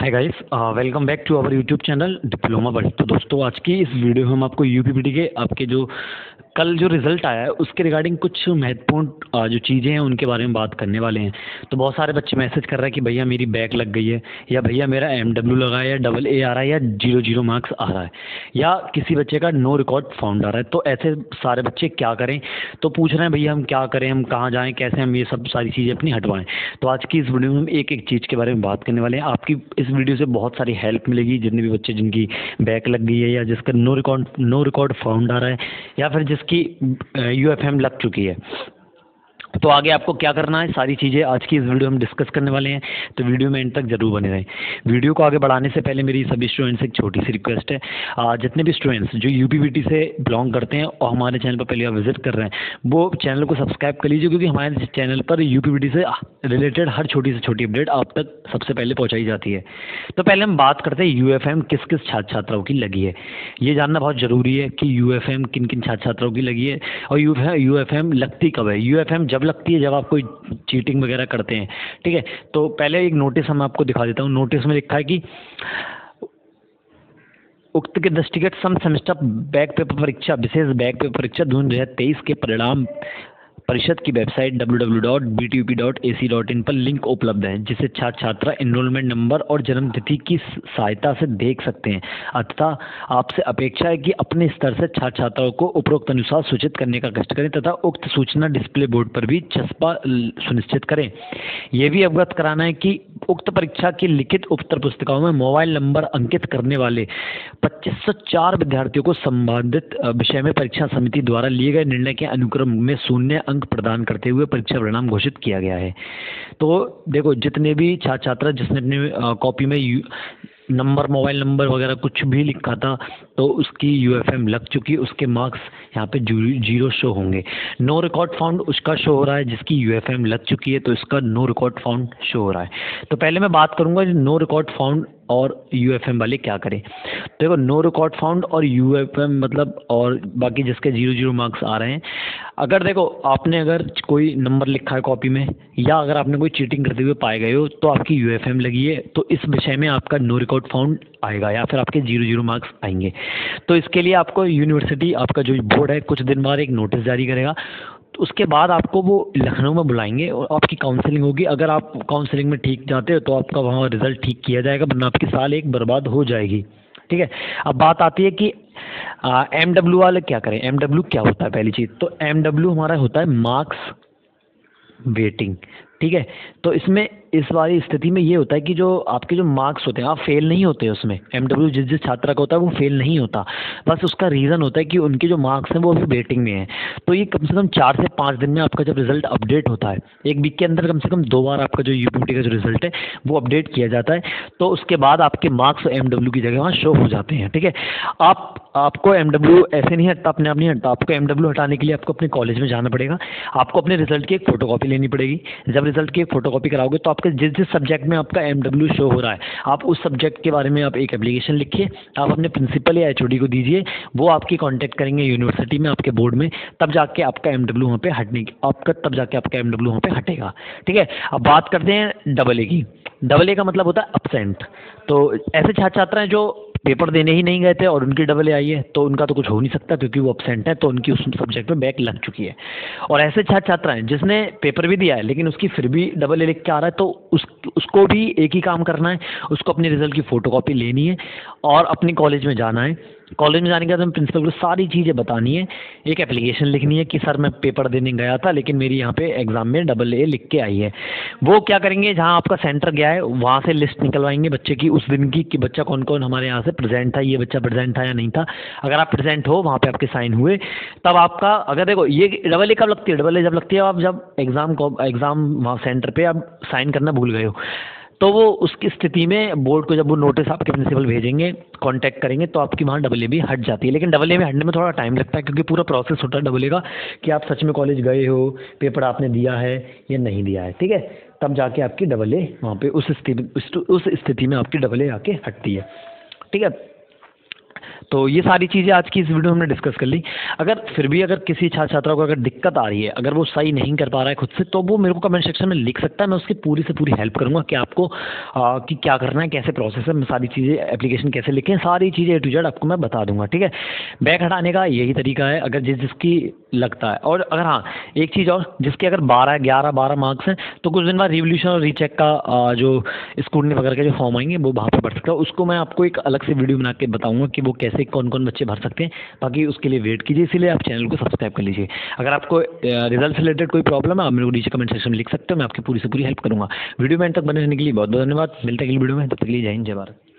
Hi guys, welcome back to our YouTube channel diploma बड़ी। तो दोस्तों, आज की इस वीडियो में हम आपको यूपीपीटी के आपके जो कल जो रिज़ल्ट आया है उसके रिगार्डिंग कुछ महत्वपूर्ण जो चीज़ें हैं उनके बारे में बात करने वाले हैं। तो बहुत सारे बच्चे मैसेज कर रहे हैं कि भैया मेरी बैक लग गई है, या भैया मेरा एमडब्ल्यू लगा है, या डबल ए आ रहा है, या 0 मार्क्स आ रहा है, या किसी बच्चे का नो रिकॉर्ड फाउंड आ रहा है। तो ऐसे सारे बच्चे क्या करें, तो पूछ रहे हैं भैया हम क्या करें, हम कहाँ जाएँ, कैसे हम ये सब सारी चीज़ें अपनी हटवाएँ। तो आज की इस वीडियो में हम एक एक चीज़ के बारे में बात करने वाले हैं। आपकी इस वीडियो से बहुत सारी हेल्प मिलेगी। जितने भी बच्चे जिनकी बैक लग गई है, या जिसका नो रिकॉर्ड फाउंड आ रहा है, या फिर जिसकी यूएफएम लग चुकी है, तो आगे आपको क्या करना है, सारी चीज़ें आज की इस वीडियो में डिस्कस करने वाले हैं। तो वीडियो में एंड तक जरूर बने रहें। वीडियो को आगे बढ़ाने से पहले मेरी सभी स्टूडेंट्स से एक छोटी सी रिक्वेस्ट है। जितने भी स्टूडेंट्स जो यूपीपीटी से बिलोंग करते हैं और हमारे चैनल पर पहली बार विजिट कर रहे हैं, वो चैनल को सब्सक्राइब कर लीजिए, क्योंकि हमारे चैनल पर यूपीपीटी से रिलेटेड हर छोटी से छोटी अपडेट आप तक सबसे पहले पहुँचाई जाती है। तो पहले हम बात करते हैं यूएफएम किस किस छात्र छात्राओं की लगी है। ये जानना बहुत ज़रूरी है कि यूएफएम किन किन छात्र छात्राओं की लगी है, और यूएफएम लगती कब है। यूएफएम जब लगती है जब आप कोई चीटिंग वगैरह करते हैं, ठीक है। तो पहले एक नोटिस हम आपको दिखा देता हूँ। नोटिस में लिखा है कि उक्त के दृष्टिगत सम सेमेस्टर बैक पेपर परीक्षा विशेष बैक पेपर परीक्षा 2023 के परिणाम परिषद की वेबसाइट www.btup.ac.in पर लिंक उपलब्ध है, जिसे छात्र छात्रा एनरोलमेंट नंबर और जन्म तिथि की सहायता से देख सकते हैं। अतः आपसे अपेक्षा है कि अपने स्तर से छात्र छात्राओं को उपरोक्त अनुसार सूचित करने का कष्ट करें तथा उक्त सूचना डिस्प्ले बोर्ड पर भी चस्पा सुनिश्चित करें। यह भी अवगत कराना है कि उक्त परीक्षा की लिखित उत्तर पुस्तिकाओं में मोबाइल नंबर अंकित करने वाले 2504 विद्यार्थियों को संबंधित विषय में परीक्षा समिति द्वारा लिए गए निर्णय के अनुक्रम में 0 अंक प्रदान करते हुए परीक्षा परिणाम घोषित किया गया है। तो देखो, जितने भी छात्र छात्रा जिसने अपने कॉपी में नंबर, मोबाइल नंबर वगैरह कुछ भी लिखा था, तो उसकी यूएफएम लग चुकी, उसके मार्क्स यहाँ पे 0 शो होंगे। नो रिकॉर्ड फाउंड उसका शो हो रहा है जिसकी यूएफएम लग चुकी है, तो इसका नो रिकॉर्ड फाउंड शो हो रहा है। तो पहले मैं बात करूँगा नो रिकॉर्ड फाउंड और यूएफएम वाले क्या करें। तो देखो, नो रिकॉर्ड फाउंड और यूएफएम मतलब, और बाकी जिसके 0 मार्क्स आ रहे हैं, अगर देखो आपने अगर कोई नंबर लिखा है कॉपी में, या अगर आपने कोई चीटिंग करते हुए पाए गए हो, तो आपकी यूएफएम लगी है, तो इस विषय में आपका नो रिकॉर्ड फाउंड आएगा, या फिर आपके 0 मार्क्स आएंगे। तो इसके लिए आपको यूनिवर्सिटी, आपका जो बोर्ड है, कुछ दिन बाद एक नोटिस जारी करेगा। तो उसके बाद आपको वो लखनऊ में बुलाएंगे और आपकी काउंसलिंग होगी। अगर आप काउंसलिंग में ठीक जाते हो तो आपका वहाँ रिजल्ट ठीक किया जाएगा, वरना आपकी साल एक बर्बाद हो जाएगी, ठीक है। अब बात आती है कि एमडब्ल्यू वाले क्या करें। एमडब्ल्यू क्या होता है? पहली चीज़ तो एमडब्ल्यू हमारा होता है मार्क्स वेटिंग, ठीक है। तो इसमें इस वाली स्थिति में ये होता है कि जो आपके जो मार्क्स होते हैं, आप फेल नहीं होते उसमें। एमडब्ल्यू जिस जिस छात्रा का होता है वो फेल नहीं होता, बस उसका रीज़न होता है कि उनके जो मार्क्स हैं वो अभी वेटिंग में हैं। तो ये कम से कम 4 से 5 दिन में आपका जब रिजल्ट अपडेट होता है, एक वीक के अंदर कम से कम 2 बार आपका जो यूपीपीटी का जो रिजल्ट है वो अपडेट किया जाता है। तो उसके बाद आपके मार्क्स एमडब्ल्यू की जगह वहाँ शो हो जाते हैं, ठीक है। आपको एमडब्ल्यू ऐसे नहीं हटता, अपने आप नहीं हटता। आपको एमडब्ल्यू हटाने के लिए आपको अपने कॉलेज में जाना पड़ेगा, आपको अपने रिजल्ट की एक फ़ोटोकॉपी लेनी पड़ेगी। जब रिजल्ट की एक फ़ोटोकॉपी कराओगे तो आपके जिस जिस सब्जेक्ट में आपका एमडब्ल्यू शो हो रहा है, आप उस सब्जेक्ट के बारे में आप एक एप्लीकेशन लिखिए, आप अपने प्रिंसिपल या एचओडी को दीजिए, वो आपकी कांटेक्ट करेंगे यूनिवर्सिटी में, आपके बोर्ड में, तब जाके आपका एमडब्ल्यू वहाँ पे एमडब्ल्यू वहाँ पे हटेगा, ठीक है। अब बात करते हैं डबल ए की। डबल ए का मतलब होता है अपसेंट। तो ऐसे छात्र छात्रा हैं जो पेपर देने ही नहीं गए थे और उनकी डबल ए आई है, तो उनका तो कुछ हो नहीं सकता क्योंकि वो अपसेंट है, तो उनकी उस सब्जेक्ट में बैक लग चुकी है। और ऐसे छात्र छात्रा हैं जिसने पेपर भी दिया है लेकिन उसकी फिर भी डबल ए लिख के आ रहा है, तो उसको भी एक ही काम करना है, उसको अपने रिजल्ट की फ़ोटोकॉपी लेनी है और अपनी कॉलेज में जाना है। कॉलेज में जाने के बाद हमें प्रिंसिपल को सारी चीज़ें बतानी है, एक एप्लीकेशन लिखनी है कि सर मैं पेपर देने गया था लेकिन मेरी यहाँ पे एग्ज़ाम में डबल ए लिख के आई है। वो क्या करेंगे, जहाँ आपका सेंटर गया है वहाँ से लिस्ट निकलवाएंगे बच्चे की उस दिन की, कि बच्चा कौन कौन हमारे यहाँ से प्रेजेंट था, ये बच्चा प्रेजेंट था या नहीं था। अगर आप प्रेजेंट हो, वहाँ पे आपके साइन हुए, तब आपका, अगर देखो ये डबल ए कब लगती है, डबल ए जब लगती है आप जब एग्ज़ाम वहाँ सेंटर पे आप साइन करना भूल गए हो, तो वो उसकी स्थिति में बोर्ड को जब वो नोटिस आपके प्रिंसिपल भेजेंगे, कांटेक्ट करेंगे, तो आपकी वहाँ डबल ए भी हट जाती है। लेकिन डबल ए में हटने में थोड़ा टाइम लगता है, क्योंकि पूरा प्रोसेस होता है डबल ए का कि आप सच में कॉलेज गए हो, पेपर आपने दिया है या नहीं दिया है, ठीक है। तब जाके आपकी डबल ए वहाँ पे उस स्थिति में आपकी डबल ए आके हटती है, ठीक है। तो ये सारी चीज़ें आज की इस वीडियो में हमने डिस्कस कर ली। अगर फिर भी अगर किसी छात्र छात्रा को अगर दिक्कत आ रही है, अगर वो सही नहीं कर पा रहा है खुद से, तो वो मेरे को कमेंट सेक्शन में लिख सकता है। मैं उसकी पूरी से पूरी हेल्प करूँगा कि आपको कि क्या करना है, कैसे प्रोसेस है, मैं सारी चीज़ें एप्लीकेशन कैसे लिखें, सारी चीज़ें A to Z आपको मैं बता दूँगा, ठीक है। बैक हटाने का यही तरीका है, अगर जिसकी लगता है। और अगर हाँ, एक चीज़ और, जिसके अगर 11 मार्क्स हैं, तो कुछ दिन बाद रिवॉल्यूशन और रीचेक का जो स्क्रूटनी वगैरह के जो फॉर्म आएंगे वो वहाँ पे भर सकते हो। उसको मैं आपको एक अलग से वीडियो बना के बताऊंगा कि वो कैसे कौन कौन बच्चे भर सकते हैं। बाकी उसके लिए वेट कीजिए, इसीलिए आप चैनल को सब्सक्राइब कर लीजिए। अगर आपको रिजल्ट से रिलेटेड कोई प्रॉब्लम है, आप मेरे को नीचे कमेंट सेक्शन में लिख सकते हो, मैं आपकी पूरी से पूरी हेल्प करूँगा। वीडियो में एंड तक बने रहने के लिए बहुत बहुत धन्यवाद। मिलते हैं अगली वीडियो में, तब तक के लिए जय हिंद, जय भारत।